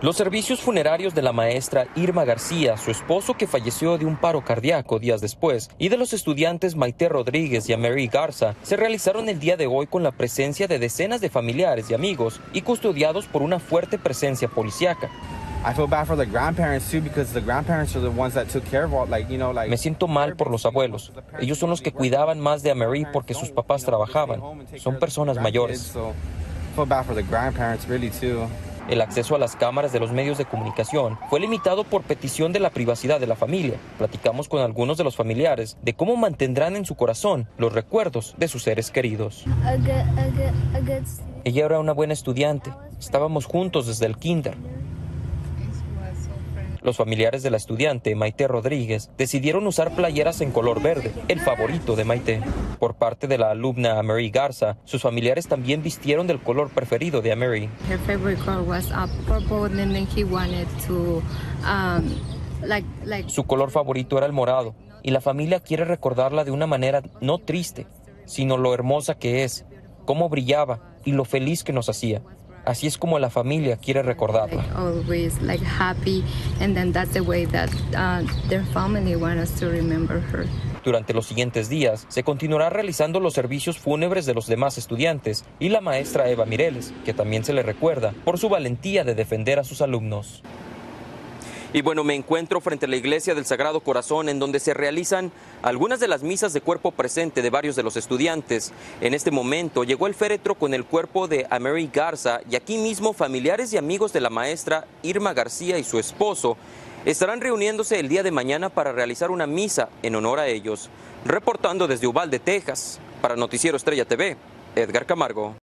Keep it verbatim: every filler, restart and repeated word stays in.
Los servicios funerarios de la maestra Irma García, su esposo que falleció de un paro cardíaco días después, y de los estudiantes Maite Rodríguez y Amerie Garza, se realizaron el día de hoy con la presencia de decenas de familiares y amigos y custodiados por una fuerte presencia policíaca. Me siento mal por los abuelos. Ellos son los que cuidaban más de Amerie porque sus papás trabajaban. Son personas mayores. El acceso a las cámaras de los medios de comunicación fue limitado por petición de la privacidad de la familia. Platicamos con algunos de los familiares de cómo mantendrán en su corazón los recuerdos de sus seres queridos. Ella era una buena estudiante. Estábamos juntos desde el kinder. Los familiares de la estudiante, Maite Rodríguez, decidieron usar playeras en color verde, el favorito de Maite. Por parte de la alumna Amerie Garza, sus familiares también vistieron del color preferido de Amerie. Su color favorito era el morado, y la familia quiere recordarla de una manera no triste, sino lo hermosa que es, cómo brillaba y lo feliz que nos hacía. Así es como la familia quiere recordarla. Durante los siguientes días, se continuará realizando los servicios fúnebres de los demás estudiantes y la maestra Eva Mireles, que también se le recuerda por su valentía de defender a sus alumnos. Y bueno, me encuentro frente a la iglesia del Sagrado Corazón, en donde se realizan algunas de las misas de cuerpo presente de varios de los estudiantes. En este momento llegó el féretro con el cuerpo de Amerie Garza, y aquí mismo familiares y amigos de la maestra Irma García y su esposo estarán reuniéndose el día de mañana para realizar una misa en honor a ellos. Reportando desde Uvalde, Texas, para Noticiero Estrella T V, Edgar Camargo.